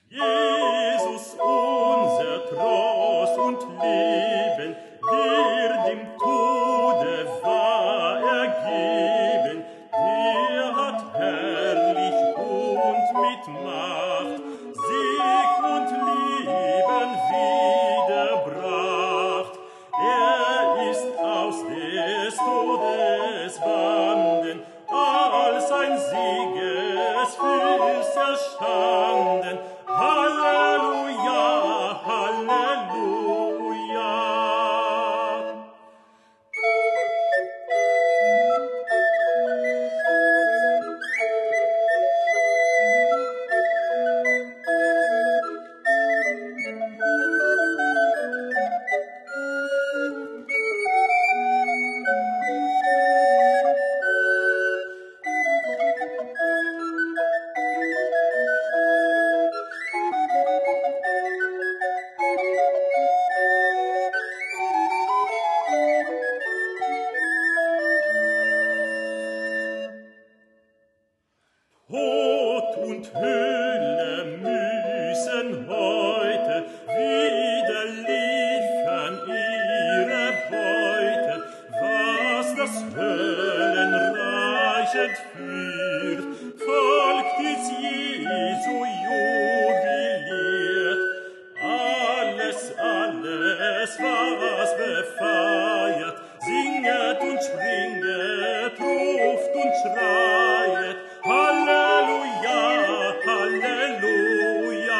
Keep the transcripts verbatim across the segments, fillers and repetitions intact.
Jesus, unser Trost und Leben, der dem Tode war ergeben, der hat herrlich und mit Macht Sieg und Leben wiederbracht. Er ist aus des Todes Banden als ein Siegesfürst erstanden. Halleluja, Halleluja. Tod und Hölle müssen heute wieder liefern ihre Beute, was das Höllenreich entführt, folgt jetzt Jesu jubiliert. Alles, alles, was befeiert, singet und springet, ruft und schreit. Halleluja, Halleluja.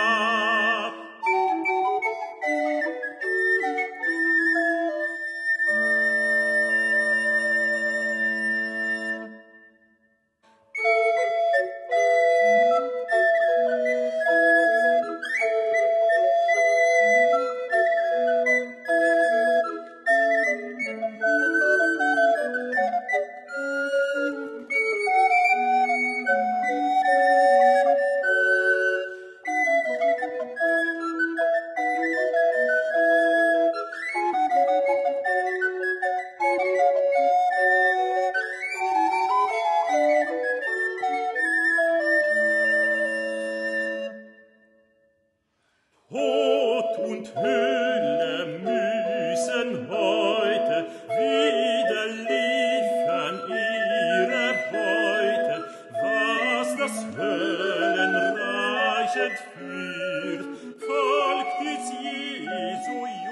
Tod und Hölle müssen heute wieder liefern ihre Beute, was das Höllenreich entführt, folgt jetzt Jesu